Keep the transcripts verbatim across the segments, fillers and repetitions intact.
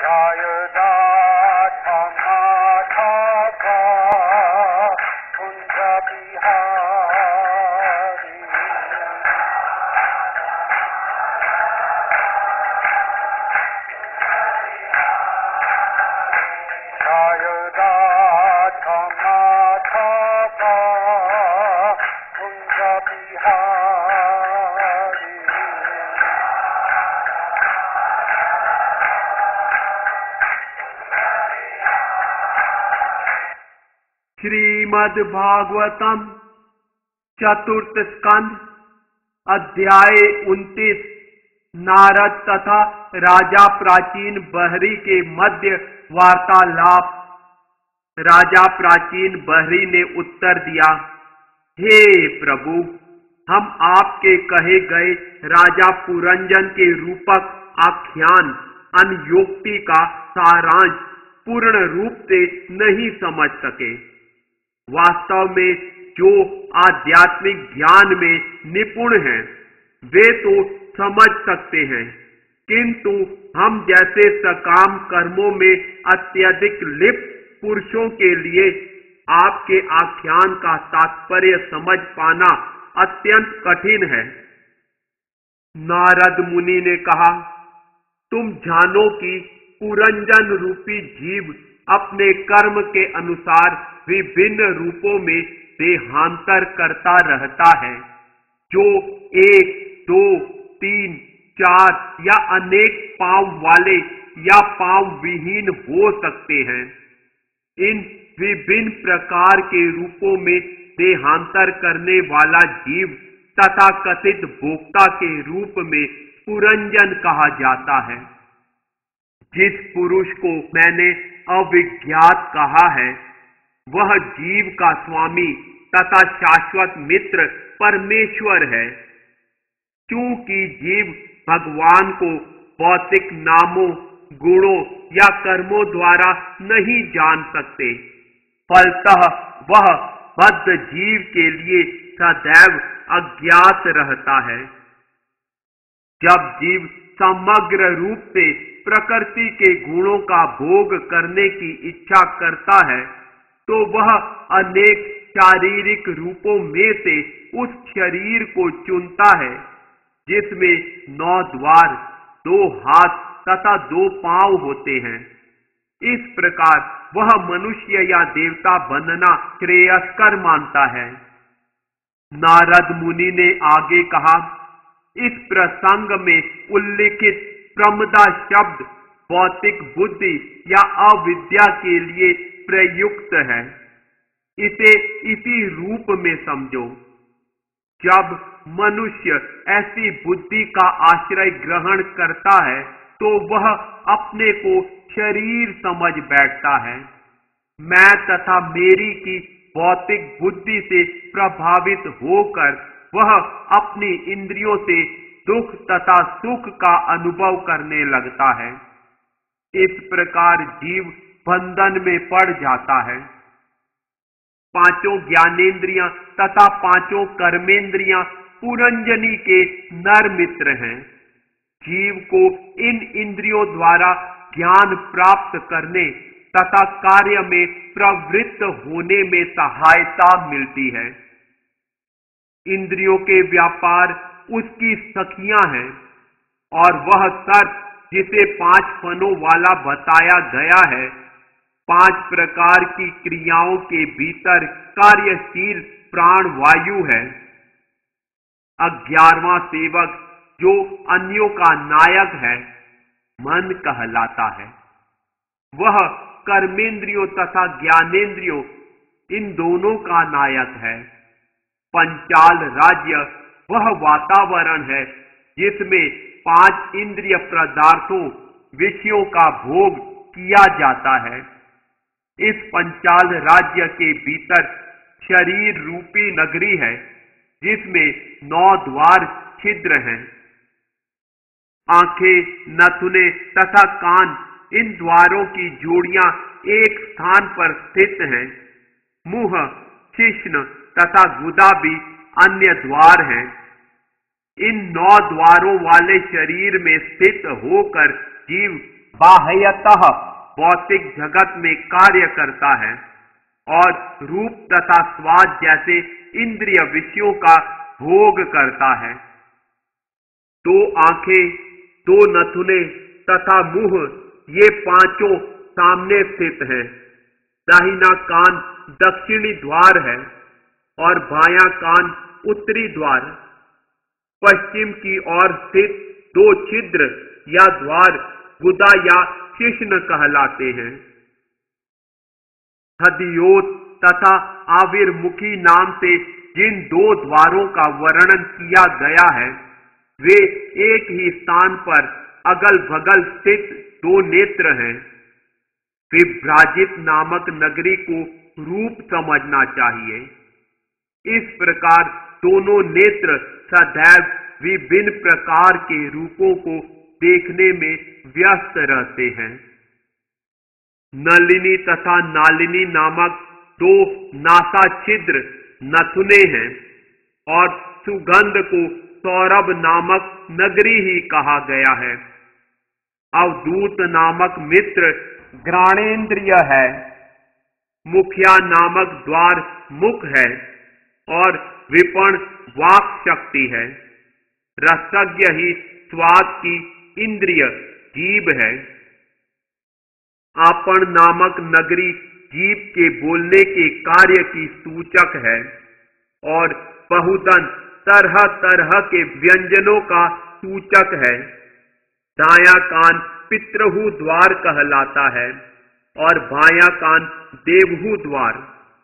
श्रीमद् भागवतम चतुर्थ स्कंध अध्याय उनतीस। नारद तथा राजा प्राचीन बहरी के मध्य वार्तालाप। राजा प्राचीन बहरी ने उत्तर दिया, हे प्रभु, हम आपके कहे गए राजा पुरंजन के रूपक आख्यान अनयोक्ति का सारांश पूर्ण रूप से नहीं समझ सके। वास्तव में जो आध्यात्मिक ज्ञान में निपुण हैं, वे तो समझ सकते हैं, किंतु हम जैसे सकाम कर्मों में अत्यधिक लिप्त पुरुषों के लिए आपके आख्यान का तात्पर्य समझ पाना अत्यंत कठिन है। नारद मुनि ने कहा, तुम जानो कि पुरंजन रूपी जीव अपने कर्म के अनुसार विभिन्न रूपों में देहांतर करता रहता है, जो एक, दो, तीन, चार या अनेक पांव वाले या पांव विहीन हो सकते हैं। इन विभिन्न प्रकार के रूपों में देहांतर करने वाला जीव तथा कथित भोक्ता के रूप में पुरंजन कहा जाता है। जिस पुरुष को मैंने अविज्ञात कहा है, वह जीव का स्वामी तथा शाश्वत मित्र परमेश्वर है। क्योंकि जीव भगवान को भौतिक नामों, गुणों या कर्मों द्वारा नहीं जान सकते, फलतः वह बद्ध जीव के लिए सदैव अज्ञात रहता है। जब जीव समग्र रूप से प्रकृति के गुणों का भोग करने की इच्छा करता है, तो वह अनेक शारीरिक रूपों में से उस शरीर को चुनता है जिसमें नौ द्वार, दो हाथ तथा दो पांव होते हैं। इस प्रकार वह मनुष्य या देवता बनना श्रेयस्कर मानता है। नारद मुनि ने आगे कहा, इस प्रसंग में उल्लिखित प्रमदा शब्द भौतिक बुद्धि या अविद्या के लिए प्रयुक्त है। इसे इसी रूप में समझो। जब मनुष्य ऐसी बुद्धि का आश्रय ग्रहण करता है, तो वह अपने को शरीर समझ बैठता है। मैं तथा मेरी की भौतिक बुद्धि से प्रभावित होकर वह अपनी इंद्रियों से दुख तथा सुख का अनुभव करने लगता है। इस प्रकार जीव बंधन में पड़ जाता है। पांचों ज्ञानेंद्रियां तथा पांचों कर्मेंद्रियां पुरंजनी के नर मित्र हैं। जीव को इन इंद्रियों द्वारा ज्ञान प्राप्त करने तथा कार्य में प्रवृत्त होने में सहायता मिलती है। इंद्रियों के व्यापार उसकी सखियां हैं और वह सर्प जिसे पांच फनों वाला बताया गया है, पांच प्रकार की क्रियाओं के भीतर कार्यशील प्राण वायु है। ग्यारहवां सेवक जो अन्यों का नायक है, मन कहलाता है। वह कर्मेंद्रियों तथा ज्ञानेंद्रियों इन दोनों का नायक है। पंचाल राज्य वह वातावरण है जिसमें पांच इंद्रिय पदार्थों, विषयों का भोग किया जाता है। इस पंचाल राज्य के भीतर शरीर रूपी नगरी है, जिसमें नौ द्वार छिद्र हैं। आंखें, नथुने तथा कान, इन द्वारों की जोड़ियां एक स्थान पर स्थित हैं। मुंह, शिश्न तथा गुदा भी अन्य द्वार हैं। इन नौ द्वारों वाले शरीर में स्थित होकर जीव बाह्यतः भौतिक जगत में कार्य करता है और रूप तथा स्वाद जैसे इंद्रिय विषयों का भोग करता है। दो आंखें, दो नथुने तथा मुंह, ये पांचों सामने स्थित हैं। दाहिना कान दक्षिणी द्वार है और बायां कान उत्तरी द्वार। पश्चिम की ओर स्थित दो छिद्र या द्वार गुदा या शिश्न कहलाते हैं। हदियोत तथा आविर्मुखी नाम से जिन दो द्वारों का वर्णन किया गया है, वे एक ही स्थान पर अगल बगल स्थित दो नेत्र हैं। विभ्राजित नामक नगरी को रूप समझना चाहिए। इस प्रकार दोनों नेत्र सदैव विभिन्न प्रकार के रूपों को देखने में व्यस्त रहते हैं। नलिनी तथा नालिनी नामक दो नासा छिद्र नथुने हैं और सुगंध को सौरभ नामक नगरी ही कहा गया है। अवधूत नामक मित्र घ्राणेन्द्रिय है। मुखिया नामक द्वार मुख है और विपण वाक शक्ति है। रसज्ञ ही स्वाद की इंद्रिय जीभ है। आपण नामक नगरी जीभ के बोलने के कार्य की सूचक है और बहुधन तरह तरह के व्यंजनों का सूचक है। दायां कान पितृहु द्वार कहलाता है और बायां कान देवहु द्वार।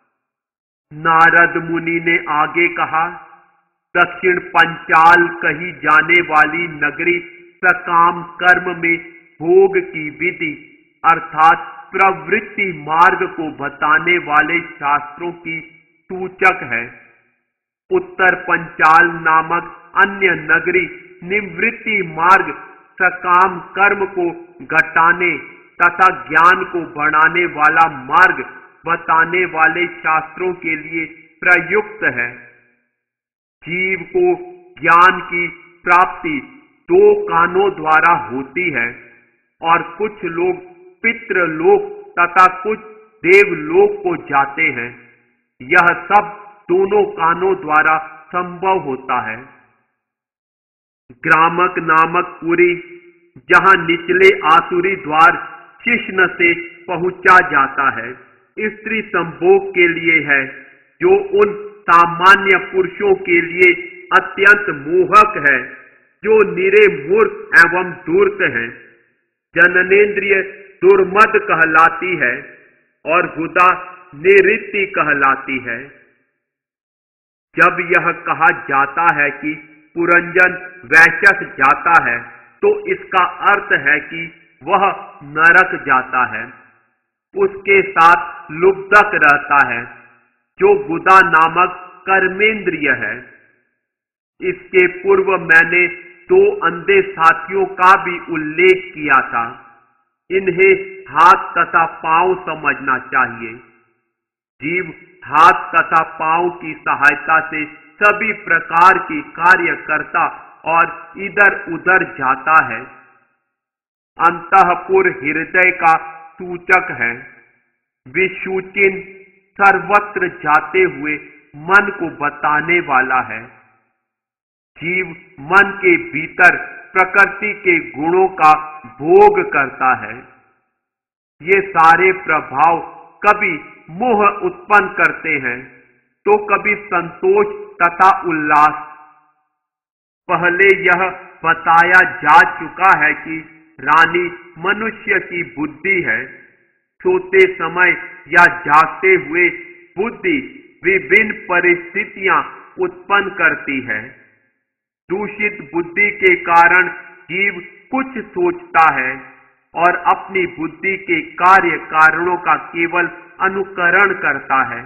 नारद मुनि ने आगे कहा, दक्षिण पंचाल कही जाने वाली नगरी सकाम कर्म में भोग की विधि अर्थात प्रवृत्ति मार्ग को बताने वाले शास्त्रों की सूचक है। उत्तर पंचाल नामक अन्य नगरी निवृत्ति मार्ग सकाम कर्म को घटाने तथा ज्ञान को बढ़ाने वाला मार्ग बताने वाले शास्त्रों के लिए प्रयुक्त है। जीव को ज्ञान की प्राप्ति दो कानों द्वारा होती है और कुछ लोग पितृलोक तथा कुछ देवलोक को जाते हैं। यह सब दोनों कानों द्वारा संभव होता है। ग्रामक नामक पुरी, जहां निचले आसुरी द्वार शिश्न से पहुंचा जाता है, स्त्री संभोग के लिए है, जो उन सामान्य पुरुषों के लिए अत्यंत मोहक है जो निरे मूर्ख एवं धूर्त हैं। जननेन्द्रिय दुर्मद कहलाती है और गुदा निवृत्ति कहलाती है। जब यह कहा जाता है कि पुरंजन वैशस जाता है, तो इसका अर्थ है कि वह नरक जाता है। उसके साथ लुब्धक रहता है, जो गुदा नामक कर्मेंद्रिय है। इसके पूर्व मैंने दो अंधे साथियों का भी उल्लेख किया था। इन्हें हाथ तथा पांव समझना चाहिए। जीव हाथ तथा पांव की सहायता से सभी प्रकार की कार्य करता और इधर उधर जाता है। अंतःपुर हृदय का सूचक है। विषुचिन सर्वत्र जाते हुए मन को बताने वाला है। जीव मन के भीतर प्रकृति के गुणों का भोग करता है। ये सारे प्रभाव कभी मोह उत्पन्न करते हैं तो कभी संतोष तथा उल्लास। पहले यह बताया जा चुका है कि रानी मनुष्य की बुद्धि है। सोते समय या जागते हुए बुद्धि विभिन्न परिस्थितियां उत्पन्न करती है। दूषित बुद्धि के कारण जीव कुछ सोचता है और अपनी बुद्धि के कार्य कारणों का केवल अनुकरण करता है।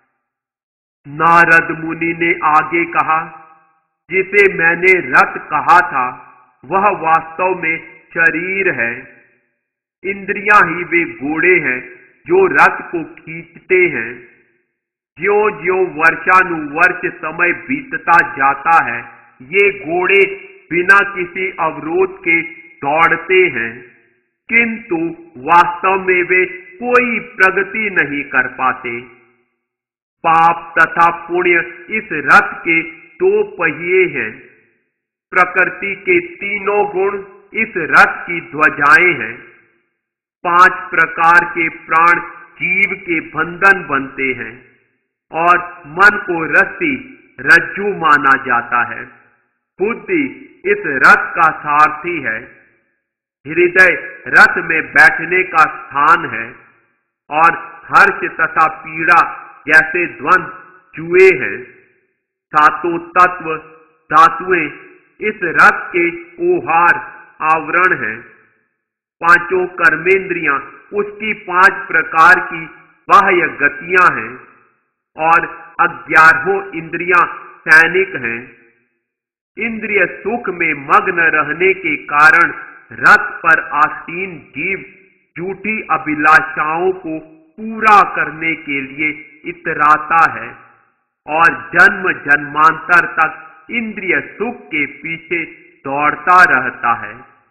नारद मुनि ने आगे कहा, जिसे मैंने रथ कहा था वह वास्तव में शरीर है। इंद्रियां ही वे घोड़े हैं जो रथ को खींचते हैं। ज्यों ज्यों वर्षानुवर्ष समय बीतता जाता है, ये घोड़े बिना किसी अवरोध के दौड़ते हैं। किंतु वास्तव में वे कोई प्रगति नहीं कर पाते। पाप तथा पुण्य इस रथ के दो पहिए हैं। प्रकृति के तीनों गुण इस रथ की ध्वजाएं हैं। पांच प्रकार के प्राण जीव के बंधन बनते हैं और मन को रस्सी रज्जू माना जाता है। बुद्धि इस रथ का सारथी है। हृदय रथ में बैठने का स्थान है और हर्ष तथा पीड़ा जैसे द्वंद जुए हैं। सातों तत्व धातुएं इस रथ के ओहार आवरण हैं। पांचों कर्मेंद्रियां उसकी पांच प्रकार की बाह्य गतियां हैं और ग्यारहों इंद्रियां सैनिक हैं। इंद्रिय सुख में मग्न रहने के कारण रथ पर आसीन जीव झूठी अभिलाषाओं को पूरा करने के लिए इतराता है और जन्म जन्मांतर तक इंद्रिय सुख के पीछे दौड़ता रहता है।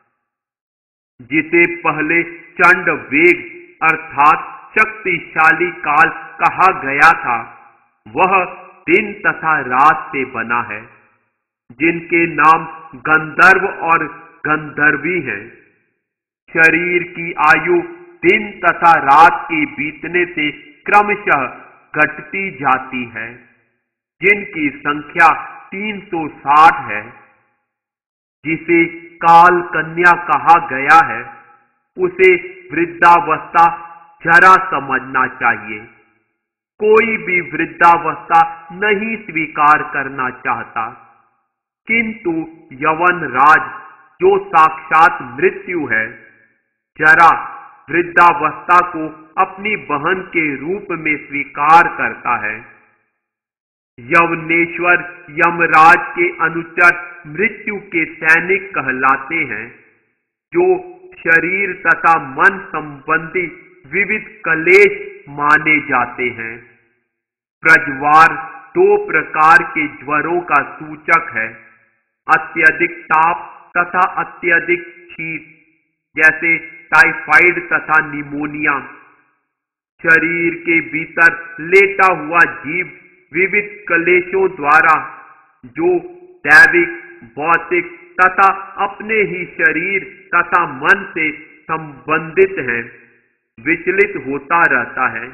जिसे पहले चंड वेग अर्थात शक्तिशाली काल कहा गया था, वह दिन तथा रात से बना है, जिनके नाम गंधर्व और गंधर्वी हैं। शरीर की आयु दिन तथा रात के बीतने से क्रमशः घटती जाती है, जिनकी संख्या तीन सौ साठ है। जिसे काल कन्या कहा गया है, उसे वृद्धावस्था जरा समझना चाहिए। कोई भी वृद्धावस्था नहीं स्वीकार करना चाहता, किंतु यवन राज जो साक्षात मृत्यु है, जरा वृद्धावस्था को अपनी बहन के रूप में स्वीकार करता है। यवनेश्वर यमराज के अनुचर मृत्यु के सैनिक कहलाते हैं, जो शरीर तथा मन संबंधी विविध कलेश माने जाते हैं। प्रज्वार दो प्रकार के ज्वरों का सूचक है, अत्यधिक ताप तथा अत्यधिक शीत, जैसे टाइफाइड तथा निमोनिया। शरीर के भीतर लेटा हुआ जीव विविध कलेशों द्वारा, जो दैविक, भौतिक तथा अपने ही शरीर तथा मन से संबंधित हैं, विचलित होता रहता है।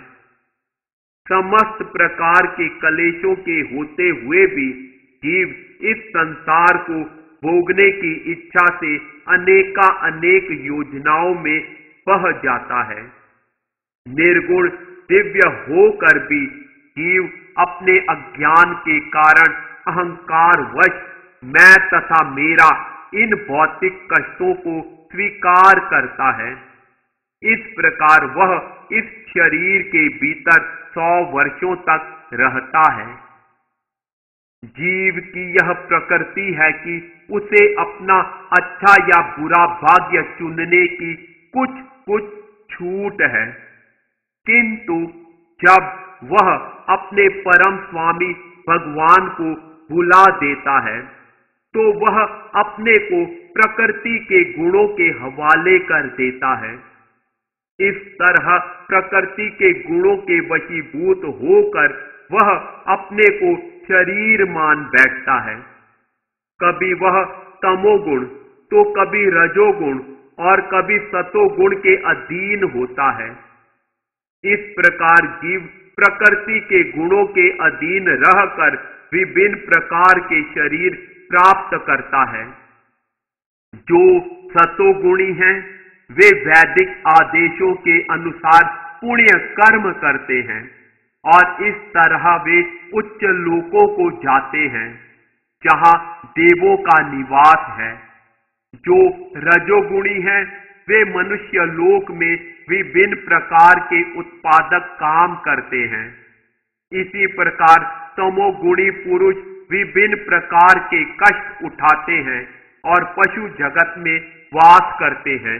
समस्त प्रकार के कलेशों के होते हुए भी जीव इस संसार को भोगने की इच्छा से अनेका अनेक योजनाओं में बह जाता है। निर्गुण दिव्य होकर भी जीव अपने अज्ञान के कारण अहंकार वश मैं तथा मेरा इन भौतिक कष्टों को स्वीकार करता है। इस प्रकार वह इस शरीर के भीतर सौ वर्षों तक रहता है। जीव की यह प्रकृति है कि उसे अपना अच्छा या बुरा भाग्य चुनने की कुछ कुछ छूट है, किंतु जब वह अपने परम स्वामी भगवान को भुला देता है, तो वह अपने को प्रकृति के गुणों के हवाले कर देता है। इस तरह प्रकृति के गुणों के वशीभूत होकर वह अपने को शरीर मान बैठता है। कभी वह तमोगुण तो कभी रजोगुण और कभी सतोगुण के अधीन होता है। इस प्रकार जीव प्रकृति के गुणों के अधीन रहकर विभिन्न प्रकार के शरीर प्राप्त करता है। जो सतोगुणी हैं, वे वैदिक आदेशों के अनुसार पुण्य कर्म करते हैं और इस तरह वे उच्च लोकों को जाते हैं, जहां देवों का निवास है। जो रजोगुणी हैं, वे मनुष्य लोक में विभिन्न प्रकार के उत्पादक काम करते हैं। इसी प्रकार तमोगुणी पुरुष विभिन्न प्रकार के कष्ट उठाते हैं और पशु जगत में वास करते हैं।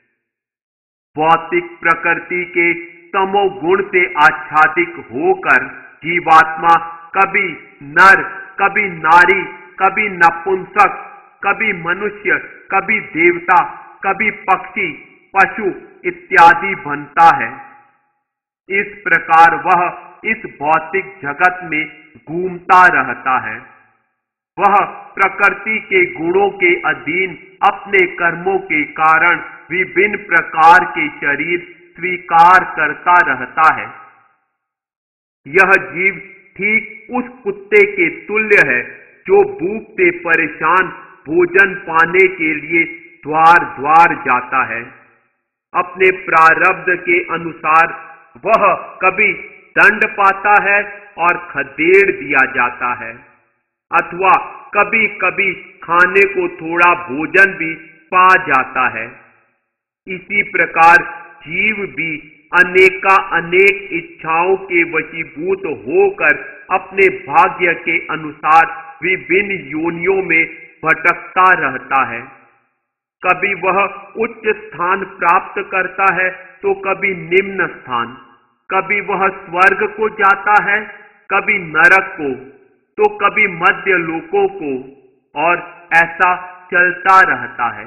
भौतिक प्रकृति के तमोगुण से आच्छादित होकर जीवात्मा कभी नर, कभी नारी, कभी नपुंसक, कभी मनुष्य, कभी देवता, कभी पक्षी, पशु इत्यादि बनता है। इस प्रकार वह इस भौतिक जगत में घूमता रहता है। वह प्रकृति के गुणों के अधीन अपने कर्मों के कारण विभिन्न प्रकार के शरीर स्वीकार करता रहता है। यह जीव ठीक उस कुत्ते के तुल्य है जो भूख से परेशान भोजन पाने के लिए द्वार द्वार जाता है। अपने प्रारब्ध के अनुसार वह कभी दंड पाता है और खदेड़ दिया जाता है, अथवा कभी कभी खाने को थोड़ा भोजन भी पा जाता है। इसी प्रकार जीव भी अनेका अनेक इच्छाओं के वशीभूत होकर अपने भाग्य के अनुसार विभिन्न योनियों में भटकता रहता है। कभी वह उच्च स्थान प्राप्त करता है तो कभी निम्न स्थान, कभी वह स्वर्ग को जाता है, कभी नरक को, तो कभी मध्य लोकों को, और ऐसा चलता रहता है।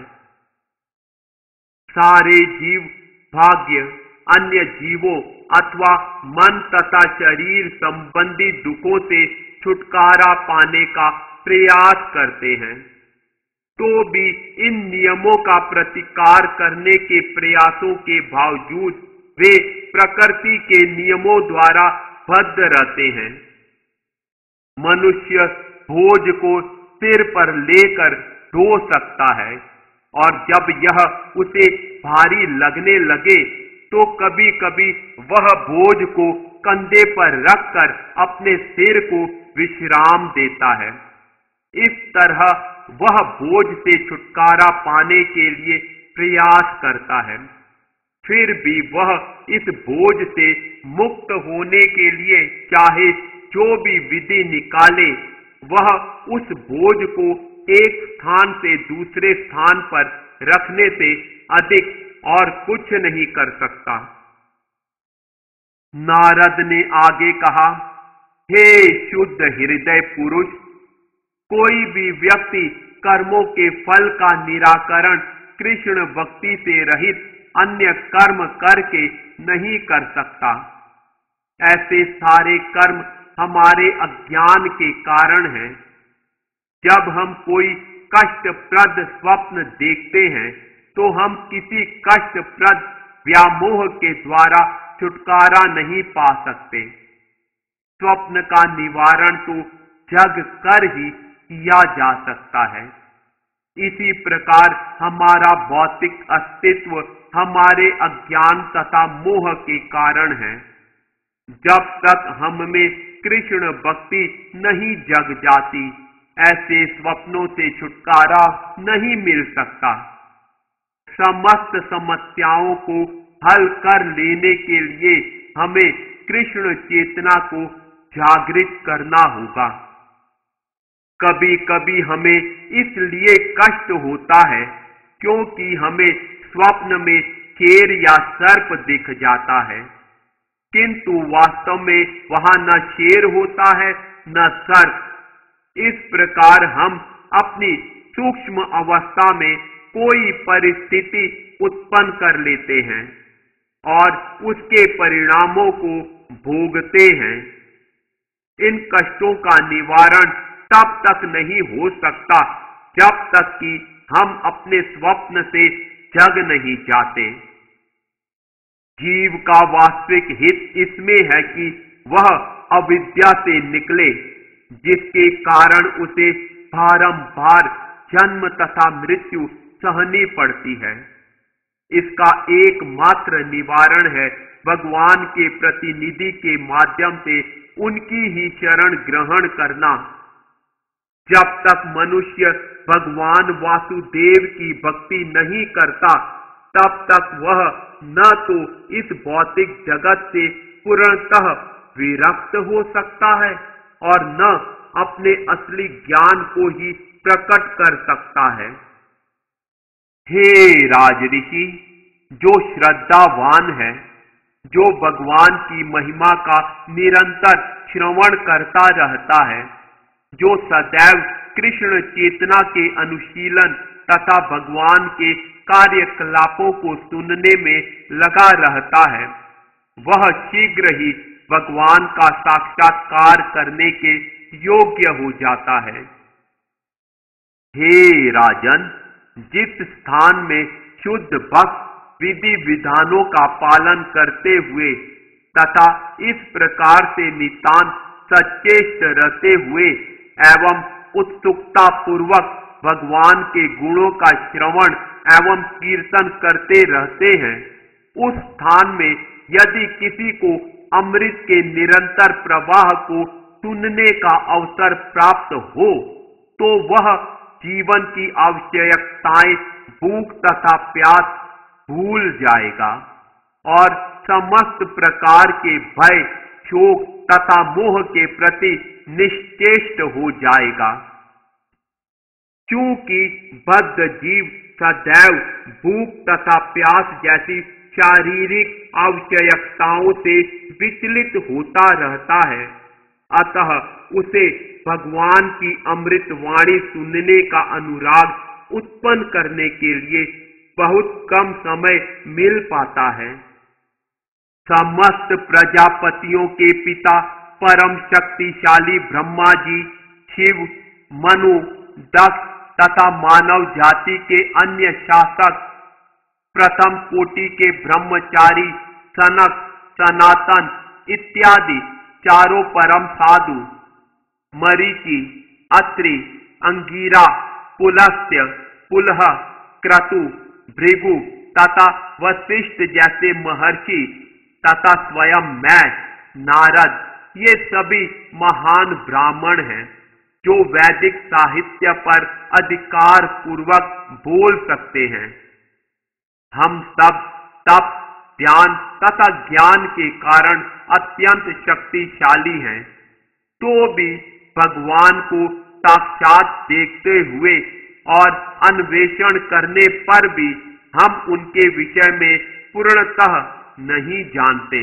सारे जीव भाग्य, अन्य जीवों अथवा मन तथा शरीर संबंधी दुखों से छुटकारा पाने का प्रयास करते हैं, तो भी इन नियमों का प्रतिकार करने के प्रयासों के बावजूद वे प्रकृति के नियमों द्वारा बद्ध रहते हैं। मनुष्य बोझ को सिर पर लेकर ढो सकता है, और जब यह उसे भारी लगने लगे तो कभी कभी वह बोझ को कंधे पर रखकर अपने सिर को विश्राम देता है। इस तरह वह बोझ से छुटकारा पाने के लिए प्रयास करता है। फिर भी वह इस बोझ से मुक्त होने के लिए चाहे जो भी विधि निकाले, वह उस बोझ को एक स्थान से दूसरे स्थान पर रखने से अधिक और कुछ नहीं कर सकता। नारद ने आगे कहा, हे शुद्ध हृदय पुरुष, कोई भी व्यक्ति कर्मों के फल का निराकरण कृष्ण भक्ति से रहित अन्य कर्म करके नहीं कर सकता। ऐसे सारे कर्म हमारे अज्ञान के कारण हैं। जब हम कोई कष्टप्रद स्वप्न देखते हैं तो हम किसी कष्टप्रद व्यामोह के द्वारा छुटकारा नहीं पा सकते। स्वप्न का निवारण तो जग कर ही किया जा सकता है। इसी प्रकार हमारा भौतिक अस्तित्व हमारे अज्ञान तथा मोह के कारण है। जब तक हम में कृष्ण भक्ति नहीं जग जाती, ऐसे स्वप्नों से छुटकारा नहीं मिल सकता। समस्त समस्याओं को हल कर लेने के लिए हमें कृष्ण चेतना को जागृत करना होगा। कभी कभी हमें इसलिए कष्ट होता है क्योंकि हमें स्वप्न में शेर या सर्प दिख जाता है, किंतु वास्तव में वहां न शेर होता है न सर्प। इस प्रकार हम अपनी सूक्ष्म अवस्था में कोई परिस्थिति उत्पन्न कर लेते हैं और उसके परिणामों को भोगते हैं। इन कष्टों का निवारण तब तक नहीं हो सकता जब तक कि हम अपने स्वप्न से जग नहीं जाते। जीव का वास्तविक हित इसमें है कि वह अविद्या से निकले, जिसके कारण उसे बारंबार जन्म तथा मृत्यु सहनी पड़ती है। इसका एकमात्र निवारण है भगवान के प्रतिनिधि के माध्यम से उनकी ही शरण ग्रहण करना। जब तक मनुष्य भगवान वासुदेव की भक्ति नहीं करता, तब तक वह न तो इस भौतिक जगत से पूर्णतः विरक्त हो सकता है और न अपने असली ज्ञान को ही प्रकट कर सकता है। हे राजऋषि, जो श्रद्धावान है, जो भगवान की महिमा का निरंतर श्रवण करता रहता है, जो सदैव कृष्ण चेतना के अनुशीलन तथा भगवान के कार्यकलापों को सुनने में लगा रहता है, वह शीघ्र ही भगवान का साक्षात्कार करने के योग्य हो जाता है। हे राजन, जिस स्थान में शुद्ध भक्त विधि विधानों का पालन करते हुए तथा इस प्रकार से नितांत सचेत रहते हुए एवं उत्सुकता पूर्वक भगवान के गुणों का श्रवण एवं कीर्तन करते रहते हैं, उस स्थान में यदि किसी को अमृत के निरंतर प्रवाह को सुनने का अवसर प्राप्त हो तो वह जीवन की आवश्यकताएं, भूख तथा प्यास भूल जाएगा और समस्त प्रकार के भय, शोक तथा मोह के प्रति निश्चेष्ट हो जाएगा। क्योंकि बद्ध जीव सदैव भूख तथा प्यास जैसी शारीरिक आवश्यकताओं से विचलित होता रहता है, अतः उसे भगवान की अमृत वाणी सुनने का अनुराग उत्पन्न करने के लिए बहुत कम समय मिल पाता है। समस्त प्रजापतियों के पिता परम शक्तिशाली ब्रह्मा जी, शिव, मनु, दक्ष तथा मानव जाति के अन्य शासक, प्रथम कोटि के ब्रह्मचारी सनक, सनातन इत्यादि चारों परम साधु, मरीचि, अत्रि, अंगिरा, पुलस्त्य, पुलह, क्रतु, भृगु तथा वशिष्ठ जैसे महर्षि तथा स्वयं मैं नारद, ये सभी महान ब्राह्मण हैं जो वैदिक साहित्य पर अधिकार पूर्वक बोल सकते हैं। हम सब तप, ध्यान तथा ज्ञान के कारण अत्यंत शक्तिशाली हैं, तो भी भगवान को साक्षात देखते हुए और अन्वेषण करने पर भी हम उनके विषय में पूर्णतः नहीं जानते।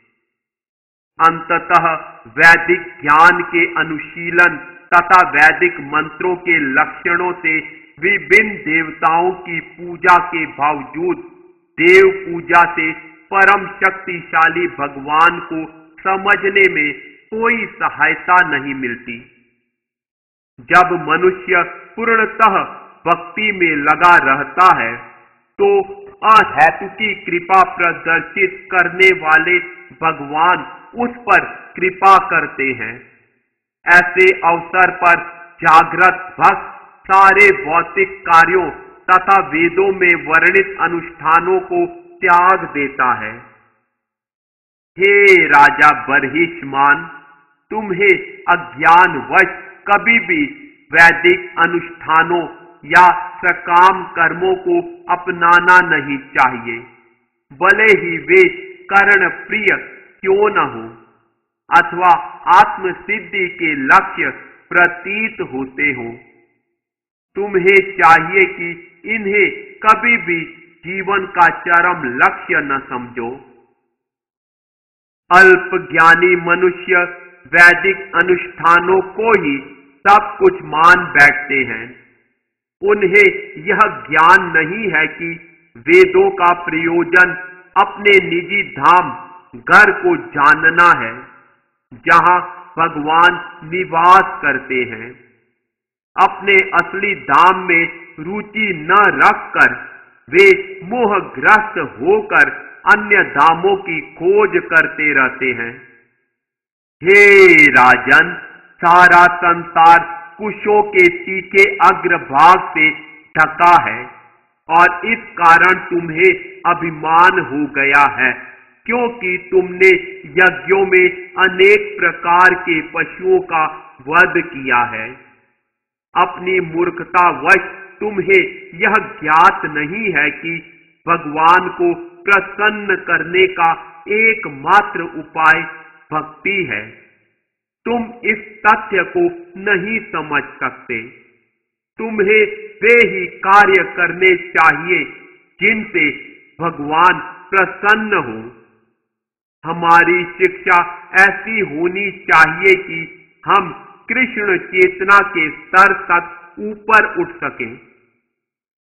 अंततः वैदिक ज्ञान के अनुशीलन तथा वैदिक मंत्रों के लक्षणों से विभिन्न देवताओं की पूजा के बावजूद देव पूजा से परम शक्तिशाली भगवान को समझने में कोई सहायता नहीं मिलती। जब मनुष्य पूर्णतः भक्ति में लगा रहता है तो अहेतुकी कृपा प्रदर्शित करने वाले भगवान उस पर कृपा करते हैं। ऐसे अवसर पर जागृत भक्त सारे भौतिक कार्यों तथा वेदों में वर्णित अनुष्ठानों को त्याग देता है। हे राजा बर्हिष्मान, तुम्हें अज्ञानवश कभी भी वैदिक अनुष्ठानों या सकाम कर्मों को अपनाना नहीं चाहिए, भले ही वे कर्ण प्रिय क्यों न हो अथवा आत्म सिद्धि के लक्ष्य प्रतीत होते हो। तुम्हें चाहिए कि इन्हें कभी भी जीवन का चरम लक्ष्य न समझो। अल्प ज्ञानी मनुष्य वैदिक अनुष्ठानों को ही सब कुछ मान बैठते हैं। उन्हें यह ज्ञान नहीं है कि वेदों का प्रयोजन अपने निजी धाम घर को जानना है, जहां भगवान निवास करते हैं। अपने असली धाम में रुचि न रखकर वे मोहग्रस्त होकर अन्य धामों की खोज करते रहते हैं। हे राजन, सारा संसार कुशों के तीखे अग्रभाग से ढका है और इस कारण तुम्हें अभिमान हो गया है, क्योंकि तुमने यज्ञों में अनेक प्रकार के पशुओं का वध किया है। अपनी मूर्खतावश तुम्हें यह ज्ञात नहीं है कि भगवान को प्रसन्न करने का एकमात्र उपाय भक्ति है। तुम इस तथ्य को नहीं समझ सकते। तुम्हें वे ही कार्य करने चाहिए जिनसे भगवान प्रसन्न हो। हमारी शिक्षा ऐसी होनी चाहिए कि हम कृष्ण चेतना के स्तर तक ऊपर उठ सकें।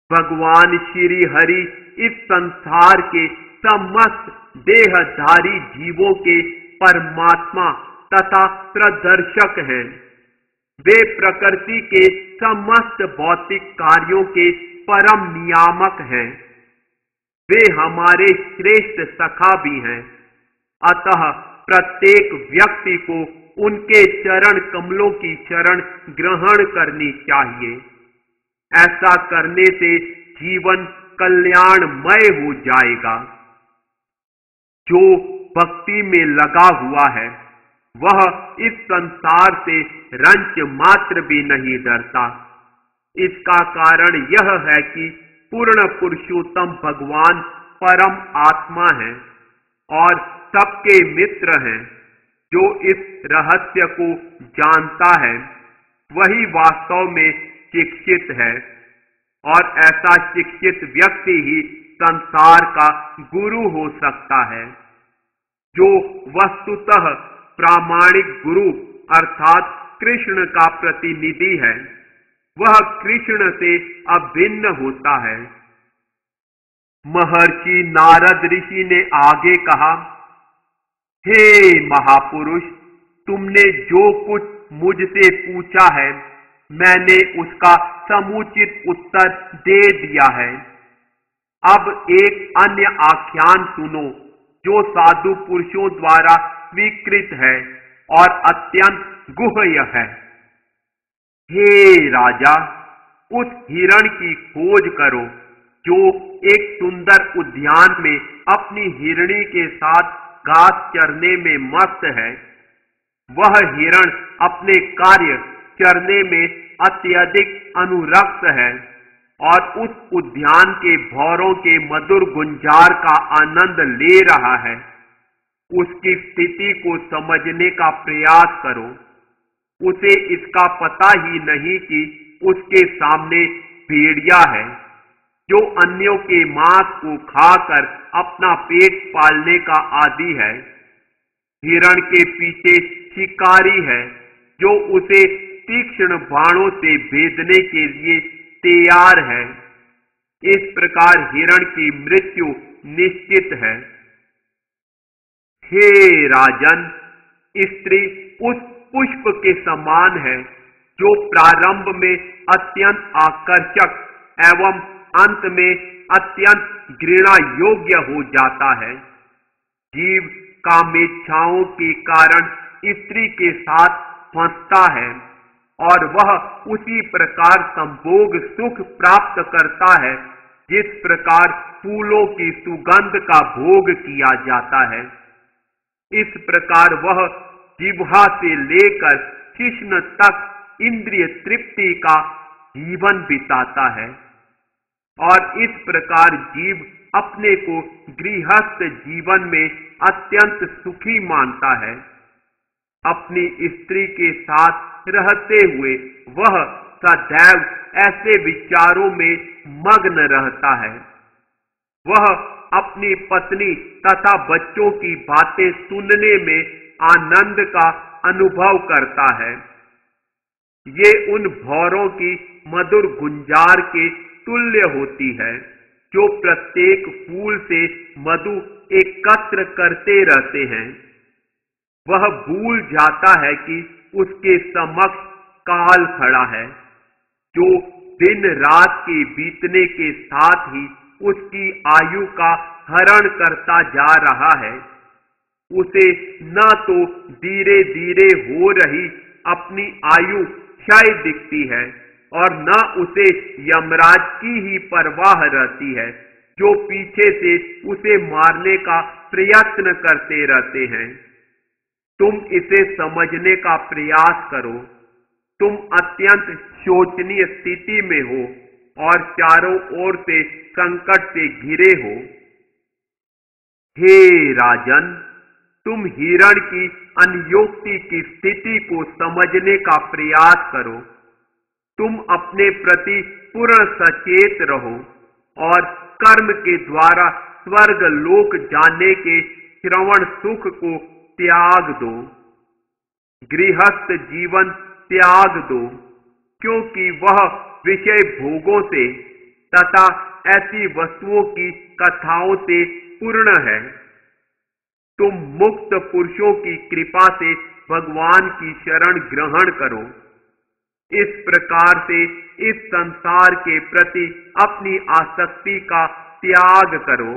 भगवान श्री हरि इस संसार के समस्त देहधारी जीवों के परमात्मा तथा प्रदर्शक हैं। वे प्रकृति के समस्त भौतिक कार्यों के परम नियामक हैं। वे हमारे श्रेष्ठ सखा भी हैं। अतः प्रत्येक व्यक्ति को उनके चरण कमलों की शरण ग्रहण करनी चाहिए। ऐसा करने से जीवन कल्याणमय हो जाएगा। जो भक्ति में लगा हुआ है वह इस संसार से रंच मात्र भी नहीं डरता। इसका कारण यह है कि पूर्ण पुरुषोत्तम भगवान परम आत्मा है और सबके मित्र हैं। जो इस रहस्य को जानता है वही वास्तव में शिक्षित है और ऐसा शिक्षित व्यक्ति ही संसार का गुरु हो सकता है। जो वस्तुतः प्रामाणिक गुरु अर्थात कृष्ण का प्रतिनिधि है वह कृष्ण से अभिन्न होता है। महर्षि नारद ऋषि ने आगे कहा, हे महापुरुष, तुमने जो कुछ मुझसे पूछा है मैंने उसका समुचित उत्तर दे दिया है। अब एक अन्य आख्यान सुनो जो साधु पुरुषों द्वारा स्वीकृत है और अत्यंत गुह्य है। हे राजा, उस हिरण की खोज करो जो एक सुंदर उद्यान में अपनी हिरणी के साथ घास चरने में मस्त है। वह हिरण अपने कार्य चरने में अत्यधिक अनुरक्त है और उस उद्यान के भौरों के मधुर गुंजार का आनंद ले रहा है। उसकी स्थिति को समझने का प्रयास करो। उसे इसका पता ही नहीं कि उसके सामने भेड़िया है जो अन्यों के मांस को खाकर अपना पेट पालने का आदी है। हिरण के पीछे शिकारी है जो उसे तीक्ष्ण बाणों से भेदने के लिए तैयार है। इस प्रकार हिरण की मृत्यु निश्चित है। हे राजन, स्त्री उस पुष्प के समान है जो प्रारंभ में अत्यंत आकर्षक एवं अंत में अत्यंत घृणा योग्य हो जाता है। जीव कामेच्छाओं के कारण स्त्री के साथ फंसता है और वह उसी प्रकार संभोग सुख प्राप्त करता है जिस प्रकार फूलों की सुगंध का भोग किया जाता है। इस प्रकार वह जिह्वा से लेकर शिश्न तक इंद्रिय तृप्ति का जीवन बिताता है और इस प्रकार जीव अपने को गृहस्थ जीवन में अत्यंत सुखी मानता है। अपनी स्त्री के साथ रहते हुए वह सदैव ऐसे विचारों में मग्न रहता है। वह अपनी पत्नी तथा बच्चों की बातें सुनने में आनंद का अनुभव करता है। ये उन भौरों की मधुर गुंजार के तुल्य होती है जो प्रत्येक फूल से मधु एकत्र करते रहते हैं। वह भूल जाता है कि उसके समक्ष काल खड़ा है जो दिन रात के बीतने के साथ ही उसकी आयु का हरण करता जा रहा है। उसे न तो धीरे धीरे हो रही अपनी आयु क्षय दिखती है और न उसे यमराज की ही परवाह रहती है जो पीछे से उसे मारने का प्रयत्न करते रहते हैं। तुम इसे समझने का प्रयास करो। तुम अत्यंत शोचनीय स्थिति में हो और चारों ओर से संकट से घिरे हो। हे राजन, तुम हिरण की अनियोक्ति की स्थिति को समझने का प्रयास करो। तुम अपने प्रति पूर्ण सचेत रहो और कर्म के द्वारा स्वर्ग लोक जाने के श्रवण सुख को त्याग दो। गृहस्थ जीवन त्याग दो क्योंकि वह विषय भोगों से तथा ऐसी वस्तुओं की कथाओं से पूर्ण है। तुम मुक्त पुरुषों की कृपा से भगवान की शरण ग्रहण करो। इस प्रकार से इस संसार के प्रति अपनी आसक्ति का त्याग करो।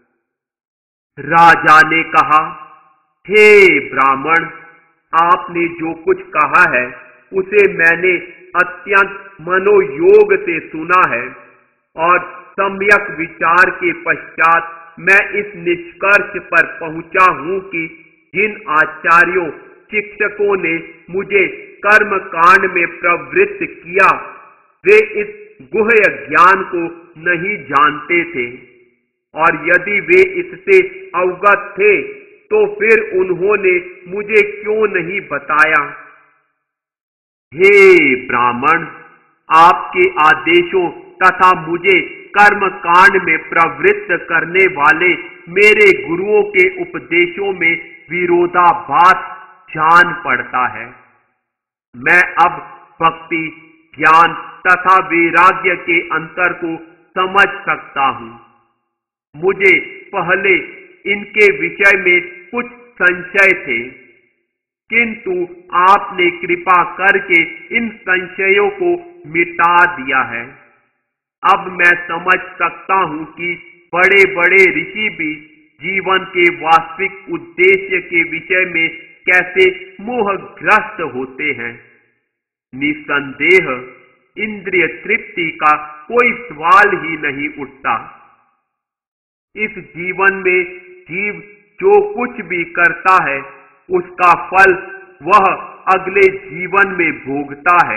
राजा ने कहा, हे ब्राह्मण, आपने जो कुछ कहा है उसे मैंने अत्यंत मनोयोग से सुना है और सम्यक विचार के पश्चात मैं इस निष्कर्ष पर पहुंचा हूं कि जिन आचार्यों शिक्षकों ने मुझे कर्म कांड में प्रवृत्त किया वे इस गुह्य ज्ञान को नहीं जानते थे, और यदि वे इससे अवगत थे तो फिर उन्होंने मुझे क्यों नहीं बताया। हे ब्राह्मण, आपके आदेशों तथा मुझे कर्म कांड में प्रवृत्त करने वाले मेरे गुरुओं के उपदेशों में विरोधाभास जान पड़ता है। मैं अब भक्ति, ज्ञान तथा वैराग्य के अंतर को समझ सकता हूं। मुझे पहले इनके विषय में कुछ संशय थे, किंतु आपने कृपा करके इन संशयों को मिटा दिया है। अब मैं समझ सकता हूं कि बड़े बड़े ऋषि भी जीवन के वास्तविक उद्देश्य के विषय में कैसे मोहग्रस्त होते हैं। निसंदेह इंद्रिय तृप्ति का कोई सवाल ही नहीं उठता। इस जीवन में जीव जो कुछ भी करता है उसका फल वह अगले जीवन में भोगता है।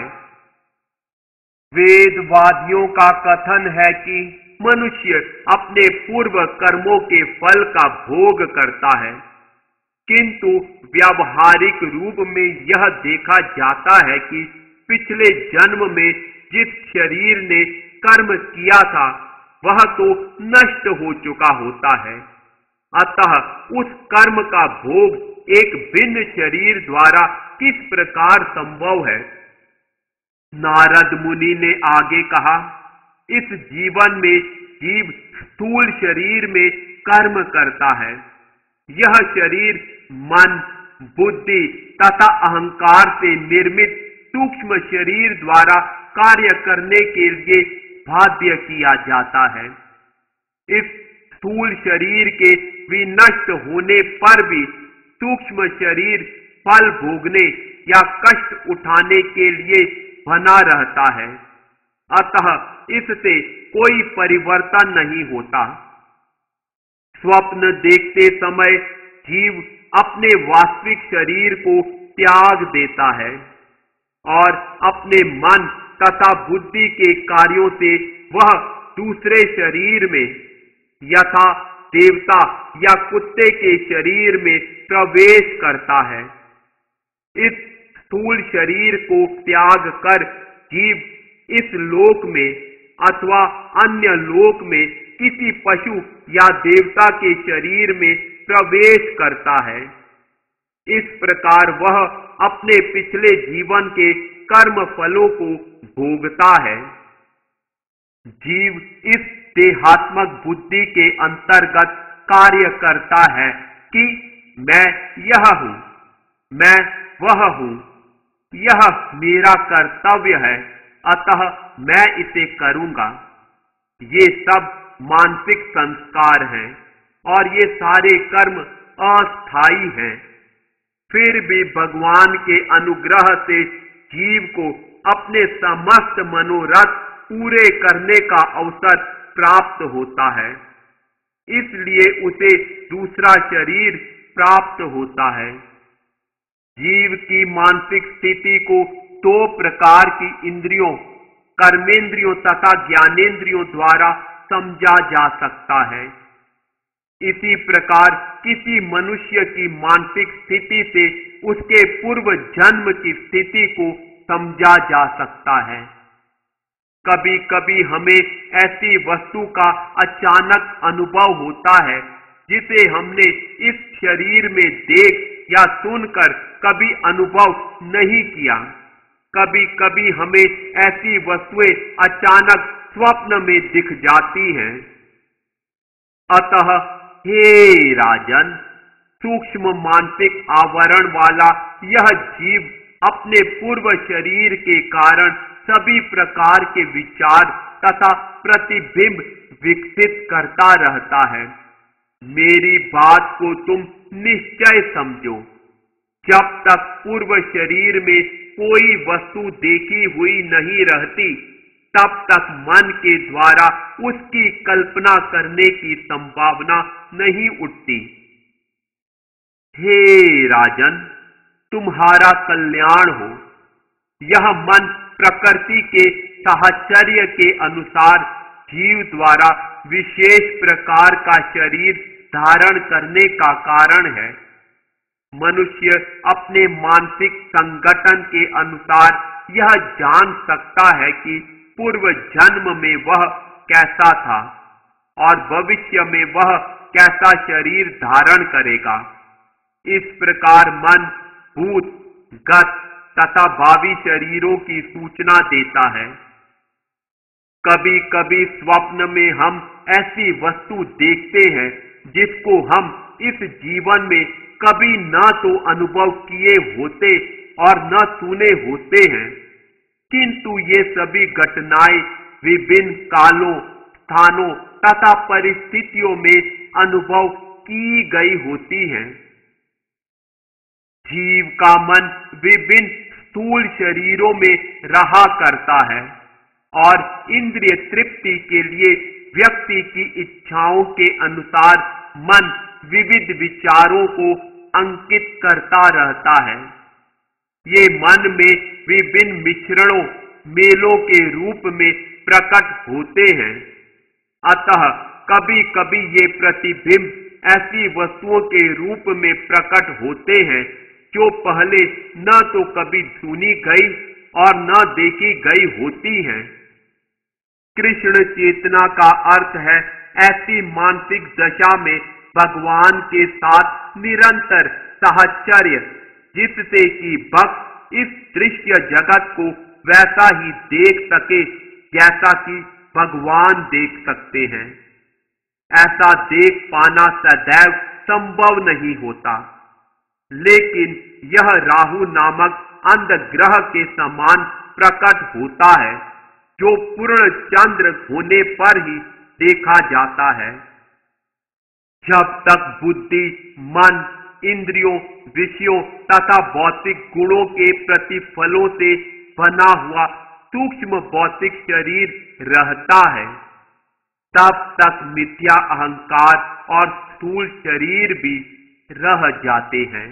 वेदवादियों का कथन है कि मनुष्य अपने पूर्व कर्मों के फल का भोग करता है, किंतु व्यावहारिक रूप में यह देखा जाता है कि पिछले जन्म में जिस शरीर ने कर्म किया था वह तो नष्ट हो चुका होता है, अतः उस कर्म का भोग एक भिन्न शरीर द्वारा किस प्रकार संभव है। नारद मुनि ने आगे कहा, इस जीवन में जीव स्थूल शरीर में कर्म करता है। यह शरीर मन, बुद्धि तथा अहंकार से निर्मित सूक्ष्म शरीर द्वारा कार्य करने के लिए बाध्य किया जाता है। इस स्थूल शरीर के विनष्ट होने पर भी सूक्ष्म शरीर फल भोगने या कष्ट उठाने के लिए बना रहता है, अतः इससे कोई परिवर्तन नहीं होता। स्वप्न देखते समय जीव अपने वास्तविक शरीर को त्याग देता है और अपने मन तथा बुद्धि के कार्यों से वह दूसरे शरीर में यथा देवता या कुत्ते के शरीर में प्रवेश करता है। इस स्थूल शरीर को त्याग कर जीव इस लोक में अथवा अन्य लोक में किसी पशु या देवता के शरीर में प्रवेश करता है। इस प्रकार वह अपने पिछले जीवन के कर्म फलों को भोगता है। जीव इस देहात्मक बुद्धि के अंतर्गत कार्य करता है कि मैं यह हूं, मैं वह हूं, यह मेरा कर्तव्य है, अतः मैं इसे करूंगा। ये सब मानसिक संस्कार हैं और ये सारे कर्म अस्थायी हैं। फिर भी भगवान के अनुग्रह से जीव को अपने समस्त मनोरथ पूरे करने का अवसर प्राप्त होता है, इसलिए उसे दूसरा शरीर प्राप्त होता है। जीव की मानसिक स्थिति को दो प्रकार की इंद्रियों, कर्मेंद्रियों तथा ज्ञानेंद्रियों द्वारा समझा जा सकता है। इसी प्रकार किसी मनुष्य की मानसिक स्थिति से उसके पूर्व जन्म की स्थिति को समझा जा सकता है। कभी कभी हमें ऐसी वस्तु का अचानक अनुभव होता है जिसे हमने इस शरीर में देख या सुनकर कभी अनुभव नहीं किया। कभी कभी हमें ऐसी वस्तुएं अचानक स्वप्न में दिख जाती हैं। अतः हे राजन, सूक्ष्म मानसिक आवरण वाला यह जीव अपने पूर्व शरीर के कारण सभी प्रकार के विचार तथा प्रतिबिंब विकसित करता रहता है। मेरी बात को तुम निश्चय समझो। जब तक पूर्व शरीर में कोई वस्तु देखी हुई नहीं रहती, तब तक मन के द्वारा उसकी कल्पना करने की संभावना नहीं उठती। हे राजन, तुम्हारा कल्याण हो। यह मन प्रकृति के साहचर्य के अनुसार जीव द्वारा विशेष प्रकार का शरीर धारण करने का कारण है। मनुष्य अपने मानसिक संगठन के अनुसार यह जान सकता है कि पूर्व जन्म में वह कैसा था और भविष्य में वह कैसा शरीर धारण करेगा। इस प्रकार मन भूत, गत तथा भावी शरीरों की सूचना देता है। कभी कभी स्वप्न में हम ऐसी वस्तु देखते हैं जिसको हम इस जीवन में कभी न तो अनुभव किए होते और न सुने होते हैं, किंतु ये सभी घटनाएं विभिन्न कालों, स्थानों तथा परिस्थितियों में अनुभव की गई होती हैं। जीव का मन विभिन्न स्थूल शरीरों में रहा करता है और इंद्रिय तृप्ति के लिए व्यक्ति की इच्छाओं के अनुसार मन विविध विचारों को अंकित करता रहता है। ये मन में विभिन्न मिश्रणों, मेलों के रूप में प्रकट होते हैं। अतः कभी कभी ये प्रतिबिंब ऐसी वस्तुओं के रूप में प्रकट होते हैं जो पहले न तो कभी सुनी गई और न देखी गई होती हैं। कृष्ण चेतना का अर्थ है ऐसी मानसिक दशा में भगवान के साथ निरंतर साहचर्य, जिससे कि भक्त इस दृश्य जगत को वैसा ही देख सके जैसा कि भगवान देख सकते हैं। ऐसा देख पाना सदैव संभव नहीं होता, लेकिन यह राहु नामक अंधग्रह के समान प्रकट होता है, जो पूर्ण चंद्र होने पर ही देखा जाता है। जब तक बुद्धि, मन, इंद्रियों, विषयों तथा भौतिक गुणों के प्रतिफलों से बना हुआ सूक्ष्म भौतिक शरीर रहता है, तब तक मिथ्या अहंकार और स्थूल शरीर भी रह जाते हैं।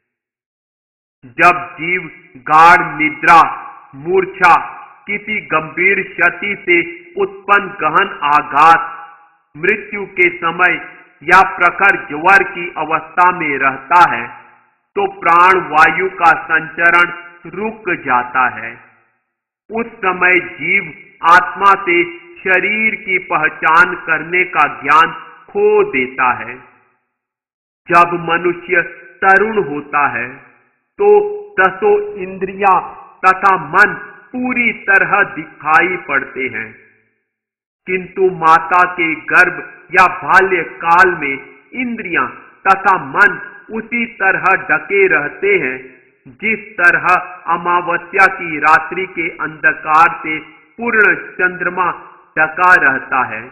जब जीव गाढ़ निद्रा, मूर्छा, किसी गंभीर क्षति से उत्पन्न गहन आघात, मृत्यु के समय या प्रखर ज्वर की अवस्था में रहता है, तो प्राण वायु का संचरण रुक जाता है। उस समय जीव आत्मा से शरीर की पहचान करने का ज्ञान खो देता है। जब मनुष्य तरुण होता है तो दसों इंद्रियां तथा मन पूरी तरह दिखाई पड़ते हैं, किंतु माता के गर्भ या बाल्य काल में इंद्रियां तथा मन उसी तरह ढके रहते हैं जिस तरह अमावस्या की रात्रि के अंधकार से पूर्ण चंद्रमा ढका रहता है।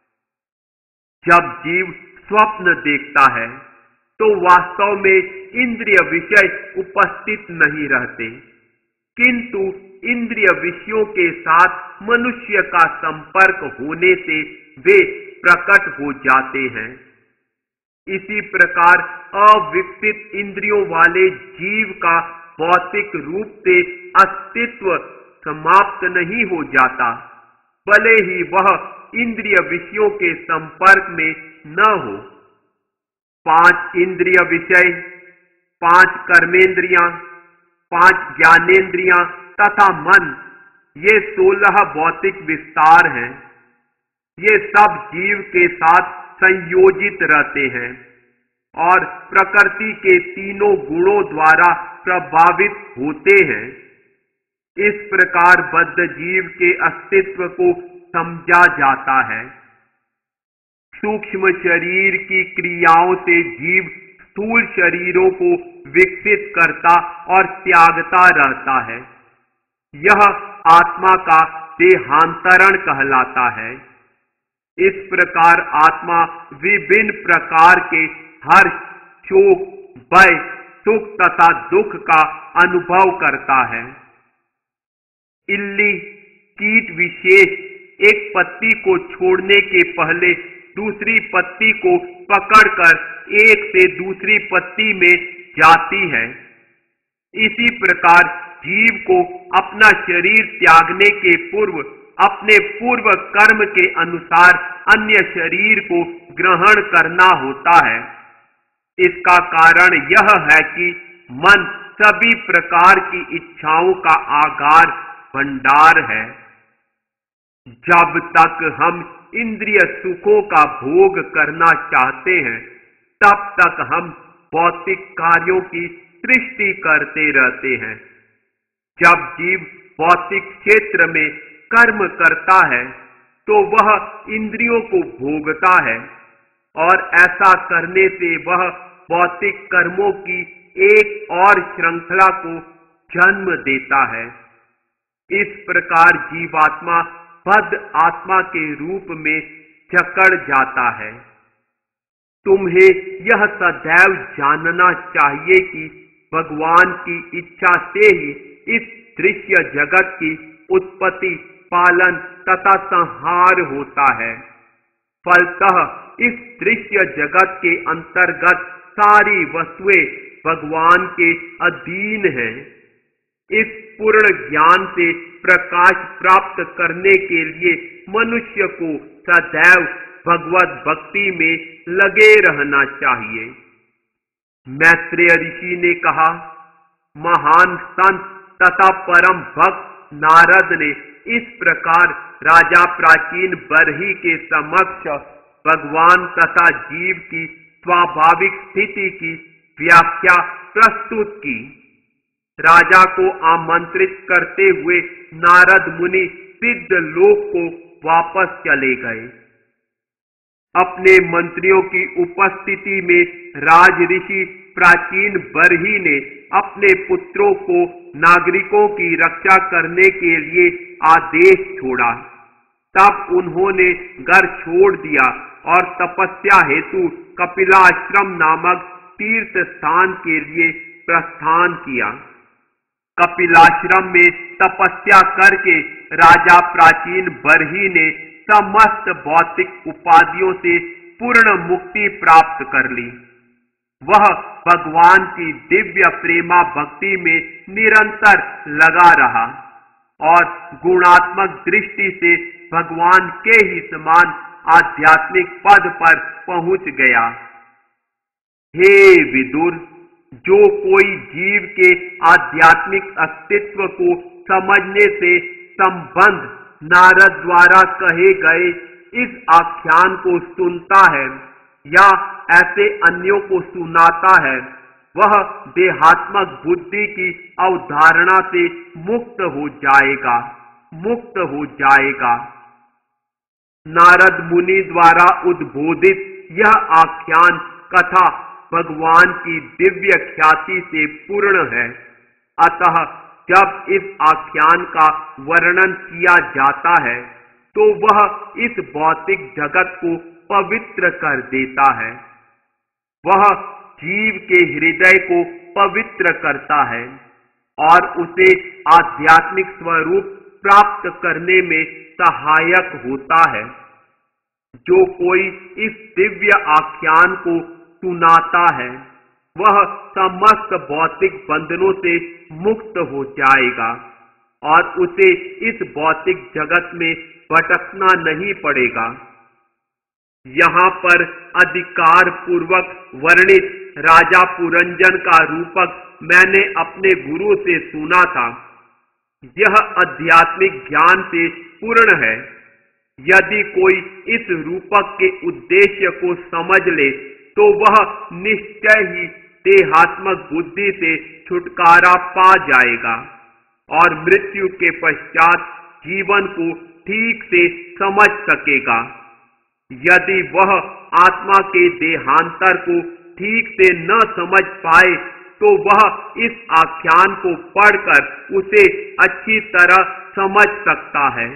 जब जीव स्वप्न देखता है तो वास्तव में इंद्रिय विषय उपस्थित नहीं रहते, किंतु इंद्रिय विषयों के साथ मनुष्य का संपर्क होने से वे प्रकट हो जाते हैं। इसी प्रकार अविकसित इंद्रियों वाले जीव का भौतिक रूप से अस्तित्व समाप्त नहीं हो जाता, भले ही वह इंद्रिय विषयों के संपर्क में न हो। पांच इंद्रिय विषय, पांच कर्मेंद्रियां, पांच ज्ञानेंद्रियां तथा मन, ये सोलह भौतिक विस्तार हैं। ये सब जीव के साथ संयोजित रहते हैं और प्रकृति के तीनों गुणों द्वारा प्रभावित होते हैं। इस प्रकार बद्ध जीव के अस्तित्व को समझा जाता है। सूक्ष्म शरीर की क्रियाओं से जीव स्थूल शरीरों को विकसित करता और त्यागता रहता है। यह आत्मा का देहांतरण कहलाता है। इस प्रकार आत्मा विभिन्न प्रकार के हर्ष, शोक, भय, सुख तथा दुख का अनुभव करता है। इल्ली कीट विशेष एक पत्ती को छोड़ने के पहले दूसरी पत्ती को पकड़कर एक से दूसरी पत्ती में जाती है। इसी प्रकार जीव को अपना शरीर त्यागने के पूर्व अपने पूर्व कर्म के अनुसार अन्य शरीर को ग्रहण करना होता है। इसका कारण यह है कि मन सभी प्रकार की इच्छाओं का आगार भंडार है। जब तक हम इंद्रिय सुखों का भोग करना चाहते हैं, तब तक हम भौतिक कार्यों की सृष्टि करते रहते हैं। जब जीव भौतिक क्षेत्र में कर्म करता है, तो वह इंद्रियों को भोगता है और ऐसा करने से वह भौतिक कर्मों की एक और श्रृंखला को जन्म देता है। इस प्रकार जीवात्मा बद्ध आत्मा के रूप में जकड़ जाता है। तुम्हें यह सदैव जानना चाहिए कि भगवान की इच्छा से ही इस दृश्य जगत की उत्पत्ति, पालन तथा संहार होता है। फलतः इस दृश्य जगत के अंतर्गत सारी वस्तुएं भगवान के अधीन हैं। इस पूर्ण ज्ञान से प्रकाश प्राप्त करने के लिए मनुष्य को सदैव भगवत भक्ति में लगे रहना चाहिए। मैत्रेय ऋषि ने कहा, महान संत तथा परम भक्त नारद ने इस प्रकार राजा प्राचीन बरही के समक्ष भगवान तथा जीव की स्वाभाविक स्थिति की व्याख्या प्रस्तुत की। राजा को आमंत्रित करते हुए नारद मुनि सिद्ध लोक को वापस चले गए। अपने मंत्रियों की उपस्थिति में राज ऋषि प्राचीन बरही ने अपने पुत्रों को नागरिकों की रक्षा करने के लिए आदेश छोड़ा। तब उन्होंने घर छोड़ दिया और तपस्या हेतु कपिलाश्रम नामक तीर्थ स्थान के लिए प्रस्थान किया। कपिलाश्रम में तपस्या करके राजा प्राचीन बरही ने समस्त भौतिक उपाधियों से पूर्ण मुक्ति प्राप्त कर ली। वह भगवान की दिव्य प्रेमा भक्ति में निरंतर लगा रहा और गुणात्मक दृष्टि से भगवान के ही समान आध्यात्मिक पद पर पहुंच गया। हे विदुर, जो कोई जीव के आध्यात्मिक अस्तित्व को समझने से संबंध नारद द्वारा कहे गए इस आख्यान को सुनता है या ऐसे अन्यों को सुनाता है, वह देहात्मक बुद्धि की अवधारणा से मुक्त हो जाएगा मुक्त हो जाएगा। नारद मुनि द्वारा उद्बोधित यह आख्यान कथा भगवान की दिव्य ख्याति से पूर्ण है। अतः जब इस आख्यान का वर्णन किया जाता है, तो वह इस भौतिक जगत को पवित्र कर देता है। वह जीव के हृदय को पवित्र करता है और उसे आध्यात्मिक स्वरूप प्राप्त करने में सहायक होता है। जो कोई इस दिव्य आख्यान को सुनाता है, वह समस्त भौतिक बंधनों से मुक्त हो जाएगा और उसे इस भौतिक जगत में भटकना नहीं पड़ेगा। यहाँ पर अधिकार पूर्वक वर्णित राजा पुरंजन का रूपक मैंने अपने गुरु से सुना था। यह आध्यात्मिक ज्ञान से पूर्ण है। यदि कोई इस रूपक के उद्देश्य को समझ ले, तो वह निश्चय ही देहात्मक बुद्धि से छुटकारा पा जाएगा और मृत्यु के पश्चात जीवन को ठीक से समझ सकेगा। यदि वह आत्मा के देहांतर को ठीक से न समझ पाए तो वह इस आख्यान को पढ़कर उसे अच्छी तरह समझ सकता है।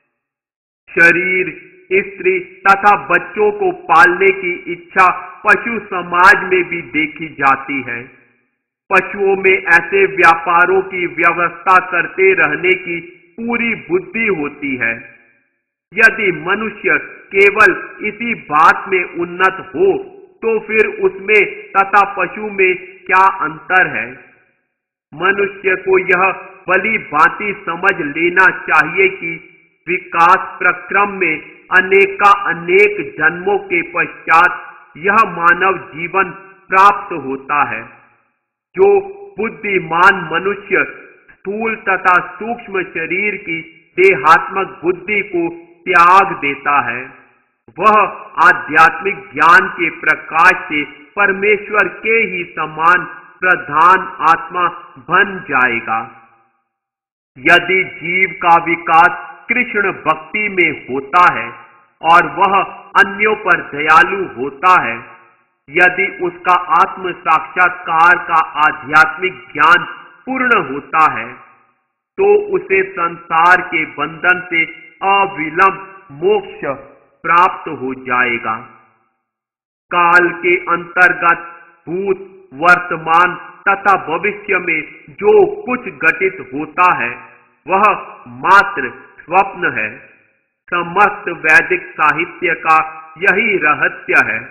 शरीर, स्त्री तथा बच्चों को पालने की इच्छा पशु समाज में भी देखी जाती है। पशुओं में ऐसे व्यापारों की व्यवस्था करते रहने की पूरी बुद्धि होती है। यदि मनुष्य केवल इसी बात में उन्नत हो तो फिर उसमें तथा पशु में क्या अंतर है? मनुष्य को यह भली भांति समझ लेना चाहिए कि विकास प्रक्रम में अनेका अनेक जन्मों के पश्चात यह मानव जीवन प्राप्त होता है। जो बुद्धिमान मनुष्य स्थूल तथा सूक्ष्म शरीर की देहात्मक बुद्धि को त्याग देता है, वह आध्यात्मिक ज्ञान के प्रकाश से परमेश्वर के ही समान प्रधान आत्मा बन जाएगा। यदि जीव का विकास कृष्ण भक्ति में होता है और वह अन्यों पर दयालु होता है, यदि उसका आत्म साक्षात्कार का आध्यात्मिक ज्ञान पूर्ण होता है, तो उसे संसार के बंधन से अविलंब मोक्ष प्राप्त हो जाएगा। काल के अंतर्गत भूत, वर्तमान तथा भविष्य में जो कुछ घटित होता है वह मात्र स्वप्न है। समस्त वैदिक साहित्य का यही रहस्य है।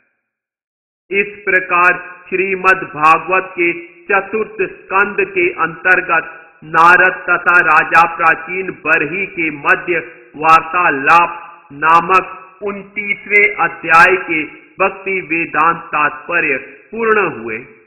इस प्रकार श्रीमद् भागवत के चतुर्थ स्कंद के अंतर्गत नारद तथा राजा प्राचीन बरही के मध्य वार्तालाप नामक उनतीसवें अध्याय के भक्ति वेदांत तात्पर्य पूर्ण हुए।